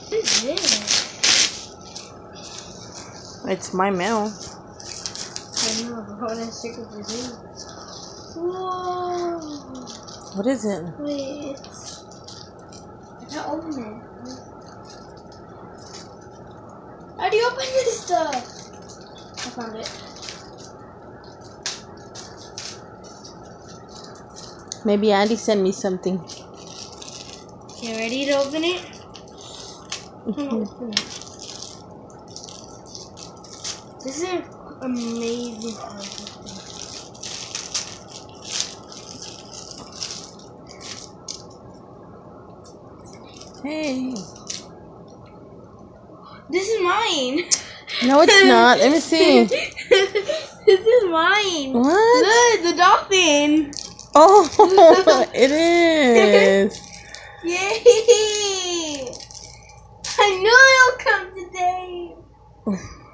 What is this? It's my mail. I know, but what a sticker for you. Whoa! What is it? Wait, I can't open it. How do you open this stuff? I found it. Maybe Andy sent me something. You ready to open it? Open it. This is an amazing puzzle. Hey. This is mine. No, it's not. Let me see. This is mine. What? Look, the dolphin. Oh, it is. Yay! I knew it'll come today.